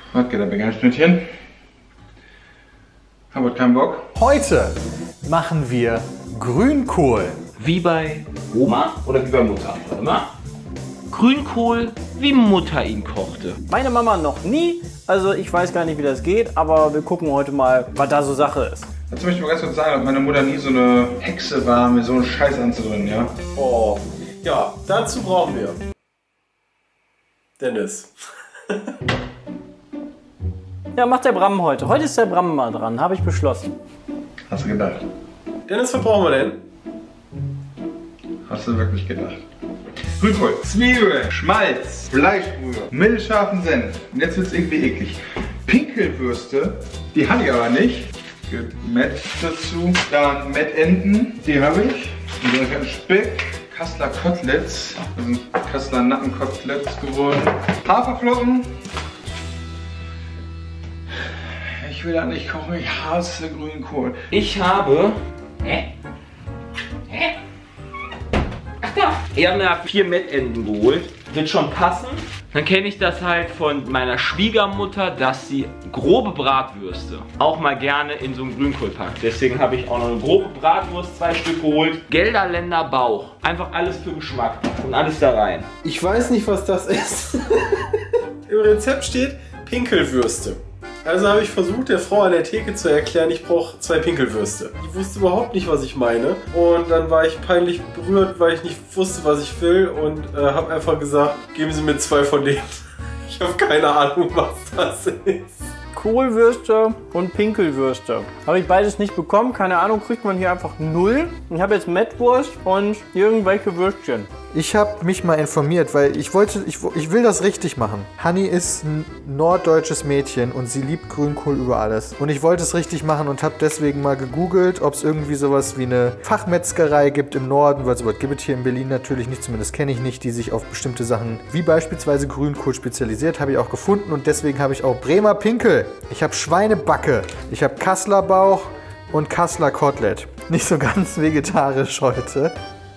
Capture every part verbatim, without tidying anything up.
Was geht ab, ein Schnittchen? Hab keinen Bock. Heute machen wir Grünkohl. Wie bei Oma oder wie bei Mutter? Warte mal. Grünkohl, wie Mutter ihn kochte. Meine Mama noch nie, also ich weiß gar nicht, wie das geht, aber wir gucken heute mal, was da so Sache ist. Dazu möchte ich mal ganz kurz sagen, dass meine Mutter nie so eine Hexe war, mir so einen Scheiß anzudrehen, ja? Oh, ja, dazu brauchen wir Dennis. Ja, macht der Bram heute. Heute ist der Bram mal dran, habe ich beschlossen. Hast du gedacht? Dennis, was brauchen wir denn? Hast du wirklich gedacht? Grünkohl, Zwiebeln, Schmalz, Fleischbrühe, milchscharfen Senf. Und jetzt wird es irgendwie eklig. Pinkelwürste, die habe ich aber nicht. Met dazu. Dann Mettenten, die habe ich. Und dann ein Speck. Kasseler Koteletts. Das sind Kasseler Nackenkoteletts geworden. Haferflocken. Ich will da nicht kochen, ich hasse Grünkohl. Ich habe... Hä? Hä? Ach da! Ich habe mir vier Mettenten geholt. Wird schon passen. Dann kenne ich das halt von meiner Schwiegermutter, dass sie grobe Bratwürste auch mal gerne in so einen Grünkohl packt. Deswegen habe ich auch noch eine grobe Bratwurst, zwei Stück geholt. Gelderländer Bauch. Einfach alles für Geschmack. Und alles da rein. Ich weiß nicht, was das ist. Im Rezept steht Pinkelwürste. Also habe ich versucht, der Frau an der Theke zu erklären, ich brauche zwei Pinkelwürste. Die wusste überhaupt nicht, was ich meine. Und dann war ich peinlich berührt, weil ich nicht wusste, was ich will. Und äh, habe einfach gesagt, geben Sie mir zwei von denen. Ich habe keine Ahnung, was das ist. Kohlwürste und Pinkelwürste. Habe ich beides nicht bekommen, keine Ahnung, kriegt man hier einfach null. Ich habe jetzt Mettwurst und irgendwelche Würstchen. Ich habe mich mal informiert, weil ich wollte, ich, ich will das richtig machen. Hanni ist ein norddeutsches Mädchen und sie liebt Grünkohl über alles. Und ich wollte es richtig machen und habe deswegen mal gegoogelt, ob es irgendwie sowas wie eine Fachmetzgerei gibt im Norden, weil sowas gibt es hier in Berlin natürlich nicht, zumindest kenne ich nicht, die sich auf bestimmte Sachen wie beispielsweise Grünkohl spezialisiert, habe ich auch gefunden und deswegen habe ich auch Bremer Pinkel. Ich habe Schweinebacke, ich habe Kasseler Bauch und Kasseler Kotelett. Nicht so ganz vegetarisch heute.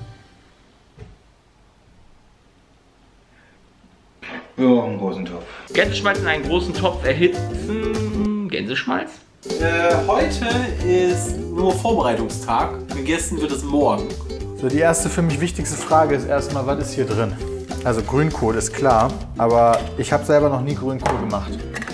So, einen großen Topf. Gänseschmalz in einen großen Topf erhitzen. Gänseschmalz? Äh, heute ist nur Vorbereitungstag. Gegessen wird es morgen. So, die erste für mich wichtigste Frage ist erstmal, was ist hier drin? Also Grünkohl ist klar, aber ich habe selber noch nie Grünkohl gemacht.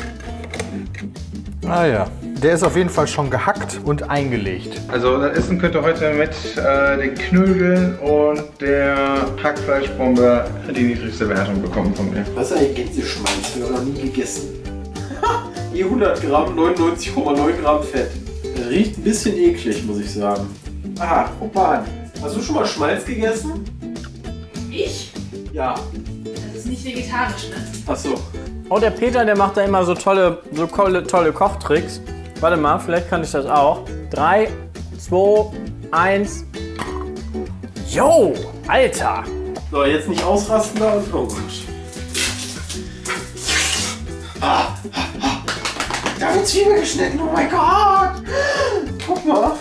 Ah ja. Der ist auf jeden Fall schon gehackt und eingelegt. Also das Essen könnte heute mit äh, den Knödeln und der Hackfleischbombe die niedrigste Wertung bekommen von mir. Was ist eigentlich Gänseschmalz? Ich habe noch nie gegessen. Je hundert Gramm, neunundneunzig Komma neun Gramm Fett. Riecht ein bisschen eklig, muss ich sagen. Ah, guck mal an. Hast du schon mal Schmalz gegessen? Ich? Ja. Das ist nicht vegetarisch, ne? Ach so. Oh, der Peter, der macht da immer so tolle, so tolle, tolle Kochtricks. Warte mal, vielleicht kann ich das auch. drei, zwei, eins. Yo, Alter! So, jetzt nicht ausrasten da und oh Gott. Ah, ah, ah. Da wird Zwiebel geschnitten, oh mein Gott! Guck mal.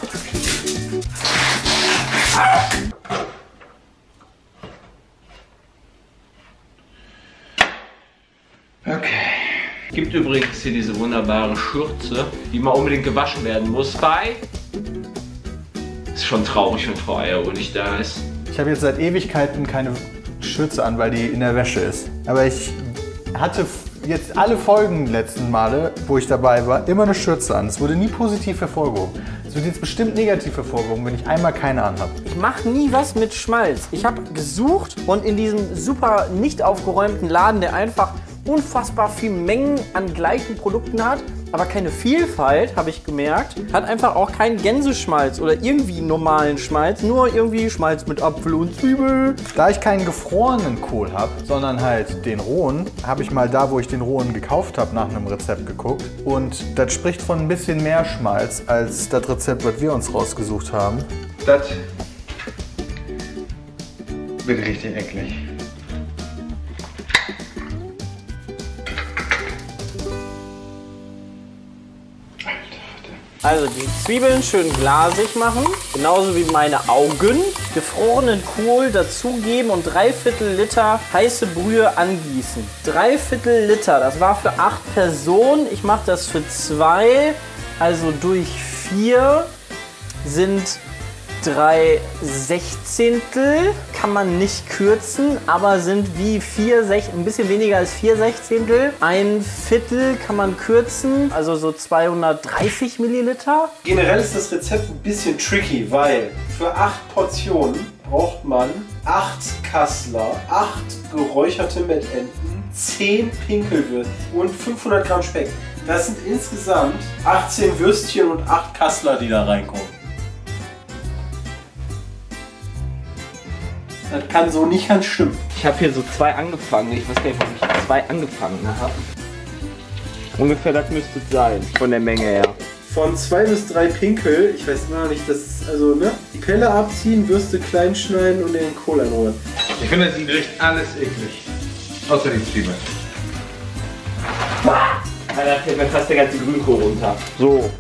Okay. Gibt übrigens hier diese wunderbare Schürze, die mal unbedingt gewaschen werden muss bei... Ist schon traurig, wenn Frau Eierruhe nicht da ist. Ich habe jetzt seit Ewigkeiten keine Schürze an, weil die in der Wäsche ist. Aber ich hatte jetzt alle Folgen letzten Male, wo ich dabei war, immer eine Schürze an. Es wurde nie positiv hervorgehoben. Es wird jetzt bestimmt negativ hervorgehoben, wenn ich einmal keine anhabe. Ich mache nie was mit Schmalz. Ich habe gesucht und in diesem super nicht aufgeräumten Laden, der einfach unfassbar viel Mengen an gleichen Produkten hat, aber keine Vielfalt, habe ich gemerkt, hat einfach auch keinen Gänseschmalz oder irgendwie normalen Schmalz, nur irgendwie Schmalz mit Apfel und Zwiebel. Da ich keinen gefrorenen Kohl habe, sondern halt den rohen, habe ich mal da, wo ich den rohen gekauft habe, nach einem Rezept geguckt. Und das spricht von ein bisschen mehr Schmalz als das Rezept, was wir uns rausgesucht haben. Das wird richtig eklig. Also die Zwiebeln schön glasig machen, genauso wie meine Augen. Gefrorenen Kohl dazugeben und drei Viertel Liter heiße Brühe angießen. Drei Viertel Liter, das war für acht Personen. Ich mache das für zwei, also durch vier sind drei Sechzehntel. Kann man nicht kürzen, aber sind wie vier Sech ein bisschen weniger als vier Sechzehntel. Ein Viertel kann man kürzen, also so zweihundertdreißig Milliliter. Generell ist das Rezept ein bisschen tricky, weil für acht Portionen braucht man acht Kassler, acht geräucherte Mettenten, zehn Pinkelwürste und fünfhundert Gramm Speck. Das sind insgesamt achtzehn Würstchen und acht Kassler, die da reinkommen. Das kann so nicht ganz stimmen. Ich habe hier so zwei angefangen. Ich weiß gar nicht, warum ich zwei angefangen habe. Ungefähr das müsste es sein, von der Menge her. Von zwei bis drei Pinkel, ich weiß immer noch nicht, das ist also, ne? Die Pelle abziehen, Würste klein schneiden und in den Kohl einrühren. Ich finde, das ist im Gericht alles eklig. Außer die Zwiebeln. Da fällt mir fast der ganze Grünkohl runter. So.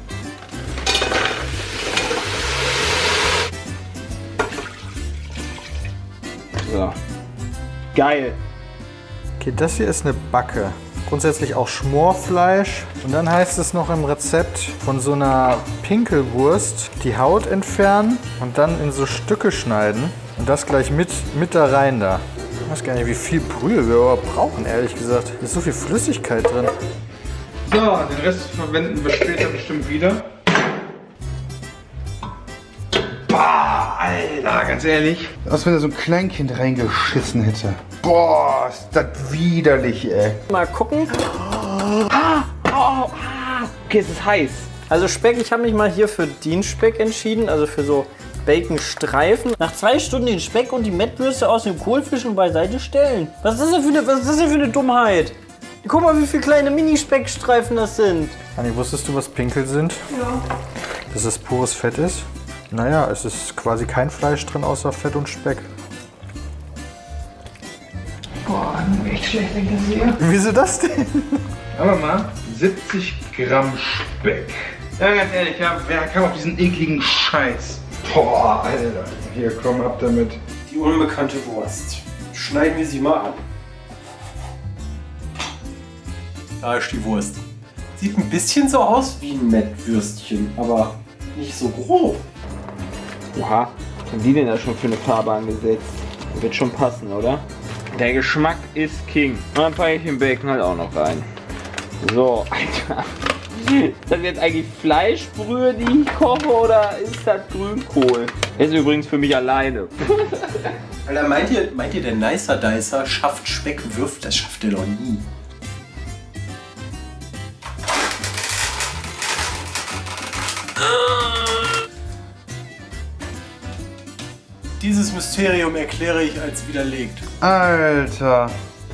So. Geil. Okay, das hier ist eine Backe. Grundsätzlich auch Schmorfleisch. Und dann heißt es noch im Rezept von so einer Pinkelwurst die Haut entfernen und dann in so Stücke schneiden. Und das gleich mit, mit da rein da. Ich weiß gar nicht, wie viel Brühe wir überhaupt brauchen, ehrlich gesagt. Hier ist so viel Flüssigkeit drin. So, den Rest verwenden wir später bestimmt wieder. Boah, Alter, ganz ehrlich. Als wenn da so ein Kleinkind reingeschissen hätte. Boah, ist das widerlich, ey. Mal gucken. Ah, oh, oh, ah. Okay, es ist heiß. Also Speck, ich habe mich mal hier für Dienstspeck entschieden, also für so Baconstreifen. Nach zwei Stunden den Speck und die Mettwürste aus dem Kohl fischen und beiseite stellen. Was ist das denn für eine, was ist das denn für eine Dummheit? Guck mal, wie viele kleine Mini-Speckstreifen das sind. Anni, wusstest du, was Pinkel sind? Ja. Dass es pures Fett ist? Naja, es ist quasi kein Fleisch drin, außer Fett und Speck. Boah, echt schlecht, wenn ich das sehe. Wieso das denn? Aber mal siebzig Gramm Speck. Ja, ganz ehrlich, ja, wer kam auf diesen ekligen Scheiß? Boah, Alter. Hier, komm, ab damit. Die unbekannte Wurst. Schneiden wir sie mal an. Da ist die Wurst. Sieht ein bisschen so aus wie ein Mettwürstchen, aber nicht so grob. Oha, was haben die denn da schon für eine Farbe angesetzt? Das wird schon passen, oder? Der Geschmack ist King. Und dann packe ich den Bacon halt auch noch rein. So, Alter. Ist das jetzt eigentlich Fleischbrühe, die ich koche, oder ist das Grünkohl? Das ist übrigens für mich alleine. Alter, meint ihr, meint ihr, der Nicer Dicer schafft Speck, wirft? Das schafft er doch nie. Dieses Mysterium erkläre ich als widerlegt. Alter.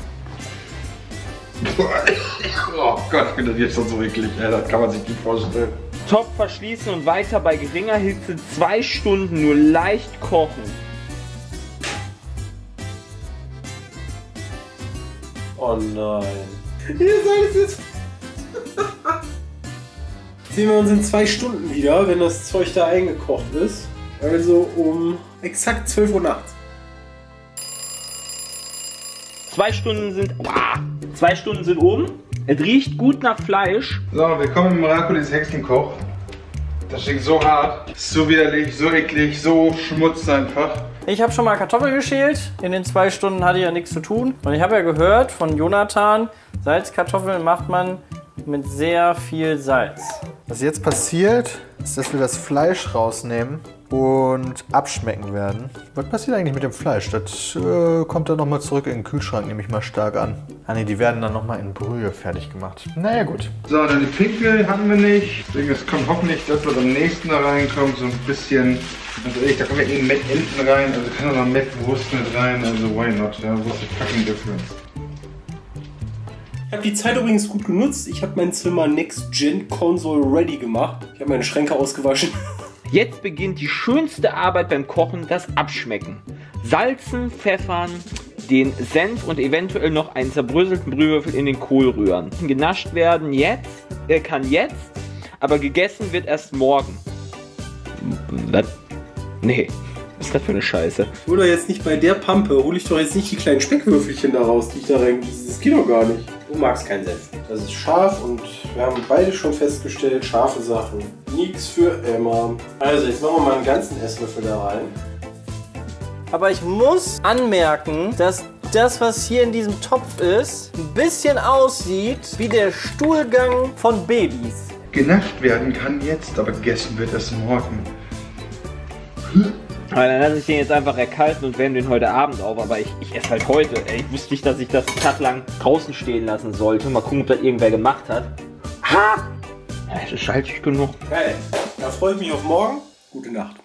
Oh Gott, ich bin das jetzt schon so eklig. Ja, das kann man sich nicht vorstellen. Topf verschließen und weiter bei geringer Hitze zwei Stunden nur leicht kochen. Oh nein. Ihr seid es jetzt. Sehen wir uns in zwei Stunden wieder, wenn das Zeug da eingekocht ist. Also um exakt zwölf Uhr nachts. Zwei Stunden sind. Wow, zwei Stunden sind um. Es riecht gut nach Fleisch. So, willkommen im Miraculous Hexenkoch. Das stinkt so hart, ist so widerlich, so eklig, so schmutz einfach. Ich habe schon mal Kartoffeln geschält. In den zwei Stunden hatte ich ja nichts zu tun. Und ich habe ja gehört von Jonathan, Salzkartoffeln macht man mit sehr viel Salz. Was jetzt passiert, ist, dass wir das Fleisch rausnehmen und abschmecken werden. Was passiert eigentlich mit dem Fleisch? Das äh, kommt dann nochmal zurück in den Kühlschrank, nehme ich mal stark an. Ah ne, die werden dann nochmal in Brühe fertig gemacht. Naja, gut. So, dann die Pinkel hatten wir nicht. Deswegen, es kommt hoffentlich, dass wir am nächsten da reinkommen, so ein bisschen. Also ehrlich, da kommen ja eben Mettenten rein, also kann auch noch Mettwurst mit rein, also why not? Ja, what's the fucking difference? Ich habe die Zeit übrigens gut genutzt. Ich habe mein Zimmer Next Gen Console ready gemacht. Ich habe meine Schränke ausgewaschen. Jetzt beginnt die schönste Arbeit beim Kochen, das Abschmecken. Salzen, pfeffern, den Senf und eventuell noch einen zerbröselten Brühwürfel in den Kohl rühren. Genascht werden jetzt, äh, kann jetzt, aber gegessen wird erst morgen. Was? Nee. Was ist das für eine Scheiße? Hol doch jetzt nicht bei der Pampe, hol ich doch jetzt nicht die kleinen Speckwürfelchen da raus, die ich da rein. Das geht doch gar nicht. Du magst keinen Senf. Das ist scharf und wir haben beide schon festgestellt, scharfe Sachen. Nichts für Emma. Also, jetzt machen wir mal einen ganzen Esslöffel da rein. Aber ich muss anmerken, dass das, was hier in diesem Topf ist, ein bisschen aussieht wie der Stuhlgang von Babys. Genascht werden kann jetzt, aber gegessen wird erst morgen. Aber dann lasse ich den jetzt einfach erkalten und wärme den heute Abend auf. Aber ich, ich esse halt heute. Ey, ich wusste nicht, dass ich das einen Tag lang draußen stehen lassen sollte. Mal gucken, ob das irgendwer gemacht hat. Ha! Ja, es ist salzig genug. Geil. Da freue ich mich auf morgen. Gute Nacht.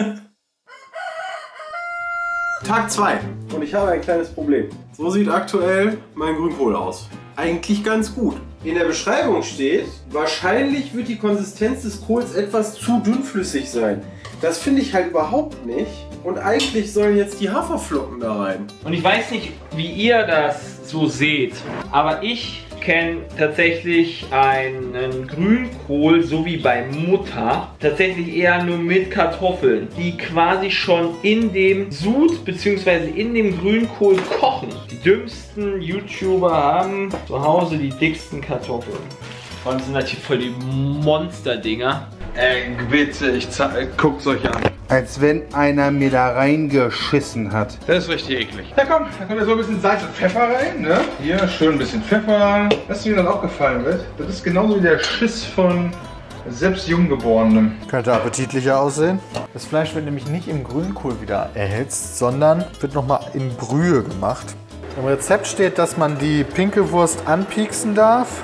Tag zwei. Und ich habe ein kleines Problem. So sieht aktuell mein Grünkohl aus. Eigentlich ganz gut. In der Beschreibung steht, wahrscheinlich wird die Konsistenz des Kohls etwas zu dünnflüssig sein. Das finde ich halt überhaupt nicht. Und eigentlich sollen jetzt die Haferflocken da rein. Und ich weiß nicht, wie ihr das so seht, aber ich kenne tatsächlich einen Grünkohl, so wie bei Mutter, tatsächlich eher nur mit Kartoffeln, die quasi schon in dem Sud bzw. in dem Grünkohl kochen. Die dümmsten YouTuber haben zu Hause die dicksten Kartoffeln. Vor allem sind natürlich voll die Monsterdinger. Ey, bitte, ich guckt's euch an. Als wenn einer mir da reingeschissen hat. Das ist richtig eklig. Ja komm, da kommt ja so ein bisschen Salz und Pfeffer rein, ne? Hier schön ein bisschen Pfeffer. Weißt du, wie mir das auch gefallen wird? Das ist genauso wie der Schiss von selbst Junggeborenem. Könnte appetitlicher aussehen. Das Fleisch wird nämlich nicht im Grünkohl wieder erhitzt, sondern wird nochmal in Brühe gemacht. Im Rezept steht, dass man die Pinkelwurst anpieksen darf.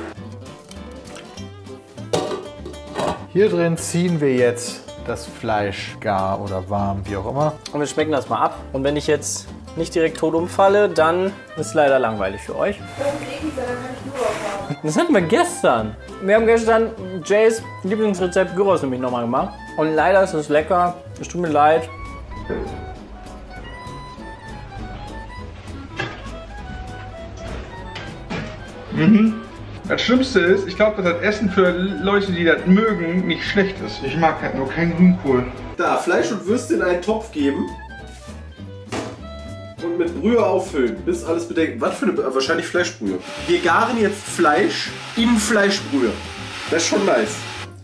Hier drin ziehen wir jetzt das Fleisch gar oder warm, wie auch immer. Und wir schmecken das mal ab. Und wenn ich jetzt nicht direkt tot umfalle, dann ist es leider langweilig für euch. Das hatten wir gestern. Wir haben gestern Jays Lieblingsrezept Gyros nämlich nochmal gemacht. Und leider ist es lecker. Es tut mir leid. Mhm. Das Schlimmste ist, ich glaube, dass das Essen für Leute, die das mögen, nicht schlecht ist. Ich mag halt nur keinen Grünkohl. Da, Fleisch und Würste in einen Topf geben. Und mit Brühe auffüllen, bis alles bedeckt. Was für eine, wahrscheinlich Fleischbrühe. Wir garen jetzt Fleisch in Fleischbrühe. Das ist schon nice.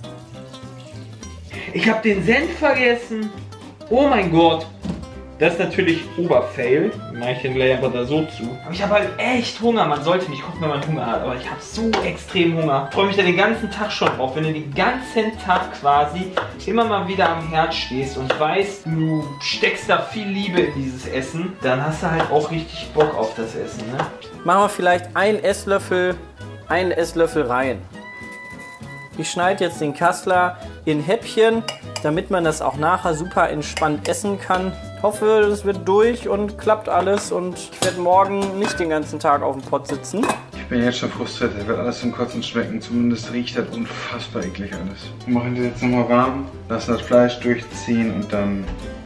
Ich habe den Senf vergessen. Oh mein Gott. Das ist natürlich Oberfail. Mache ich den gleich einfach da so zu. Aber ich habe halt echt Hunger. Man sollte nicht gucken, wenn man Hunger hat. Aber ich habe so extrem Hunger. Ich freue mich da den ganzen Tag schon drauf. Wenn du den ganzen Tag quasi immer mal wieder am Herd stehst und weißt, du steckst da viel Liebe in dieses Essen, dann hast du halt auch richtig Bock auf das Essen, ne? Machen wir vielleicht einen Esslöffel, einen Esslöffel rein. Ich schneide jetzt den Kassler in Häppchen, damit man das auch nachher super entspannt essen kann. Ich hoffe, das wird durch und klappt alles und ich werde morgen nicht den ganzen Tag auf dem Pott sitzen. Ich bin jetzt schon frustriert, das wird alles zum Kotzen schmecken. Zumindest riecht das unfassbar eklig alles. Wir machen das jetzt nochmal warm, lassen das Fleisch durchziehen und dann...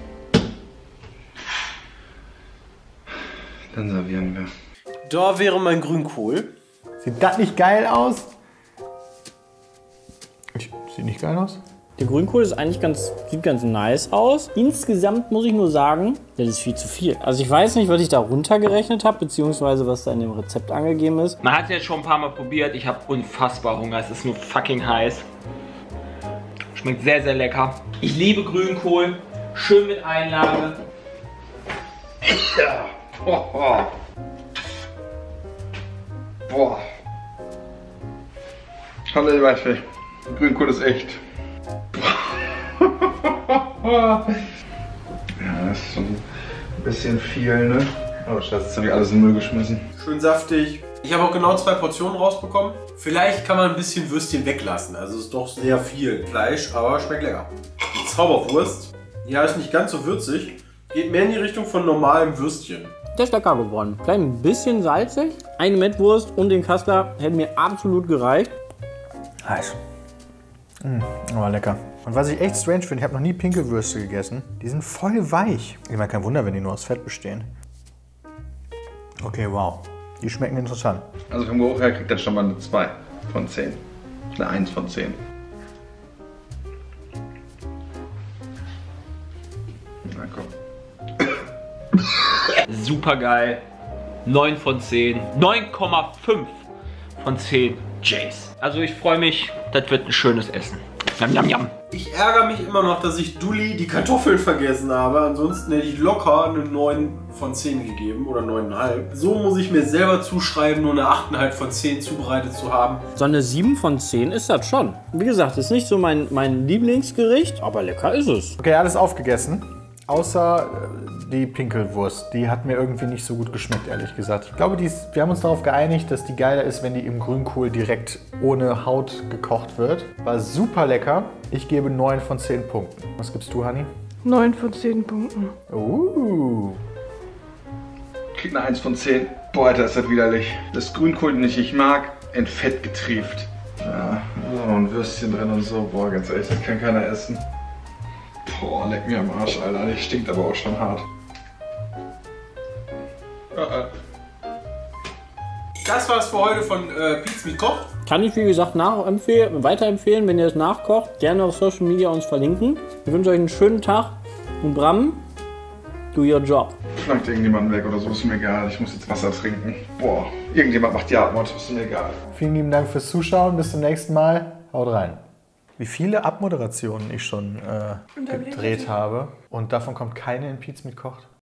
Dann servieren wir. Da wäre mein Grünkohl. Sieht das nicht geil aus? Sieht nicht geil aus? Der Grünkohl ist eigentlich ganz, sieht ganz nice aus. Insgesamt muss ich nur sagen, das ist viel zu viel. Also ich weiß nicht, was ich da runtergerechnet habe, beziehungsweise was da in dem Rezept angegeben ist. Man hat es jetzt schon ein paar Mal probiert. Ich habe unfassbar Hunger. Es ist nur fucking heiß. Schmeckt sehr, sehr lecker. Ich liebe Grünkohl. Schön mit Einlage. Ja. Oh, oh. Boah. Hallo, ich weiß nicht. Grünkohl ist echt. Ja, das ist schon ein bisschen viel, ne? Oh Schatz, jetzt habe ich alles in den Müll geschmissen. Schön saftig. Ich habe auch genau zwei Portionen rausbekommen. Vielleicht kann man ein bisschen Würstchen weglassen. Also es ist doch sehr viel Fleisch, aber schmeckt lecker. Die Zauberwurst, ja, ist nicht ganz so würzig. Geht mehr in die Richtung von normalem Würstchen. Der ist lecker geworden. Vielleicht ein bisschen salzig. Eine Mettwurst und den Kassler hätten mir absolut gereicht. Heiß. Mmh, aber lecker. Und was ich echt strange finde, ich habe noch nie Pinkelwürste gegessen. Die sind voll weich. Ich meine, kein Wunder, wenn die nur aus Fett bestehen. Okay, wow. Die schmecken interessant. Also vom Geruch her kriegt das schon mal eine zwei von zehn. Eine eins von zehn. super geil. neun von zehn. neun Komma fünf von zehn Jays. Also ich freue mich, das wird ein schönes Essen. Yum, yum, yum. Ich ärgere mich immer noch, dass ich Dulli die Kartoffeln vergessen habe. Ansonsten hätte ich locker eine neun von zehn gegeben oder neun Komma fünf. So muss ich mir selber zuschreiben, nur eine acht Komma fünf von zehn zubereitet zu haben. So eine sieben von zehn ist das schon. Wie gesagt, ist nicht so mein, mein Lieblingsgericht, aber lecker ist es. Okay, alles aufgegessen. Außer äh, die Pinkelwurst. Die hat mir irgendwie nicht so gut geschmeckt, ehrlich gesagt. Ich glaube, die ist, wir haben uns darauf geeinigt, dass die geiler ist, wenn die im Grünkohl direkt ohne Haut gekocht wird. War super lecker. Ich gebe neun von zehn Punkten. Was gibst du, Hanni? neun von zehn Punkten. Uh. Krieg eine eins von zehn. Boah, Alter, ist das widerlich. Das Grünkohl nicht ich mag, in Fett getrieft. Ja, so ein Würstchen drin und so. Boah, ganz ehrlich, das kann keiner essen. Boah, leck mir am Arsch, Alter. Das stinkt aber auch schon hart. Das war's für heute von äh, Pizza mit Koch. Kann ich, wie gesagt, nachempfehlen, weiterempfehlen, wenn ihr es nachkocht. Gerne auf Social Media uns verlinken. Ich wünsche euch einen schönen Tag. Und Bram, do your job. Flankt irgendjemanden weg oder so, ist mir egal. Ich muss jetzt Wasser trinken. Boah, irgendjemand macht die Abmod, ist mir egal. Vielen lieben Dank fürs Zuschauen. Bis zum nächsten Mal. Haut rein. Wie viele Abmoderationen ich schon äh, gedreht habe. Und davon kommt keine in Pizza mit Kocht.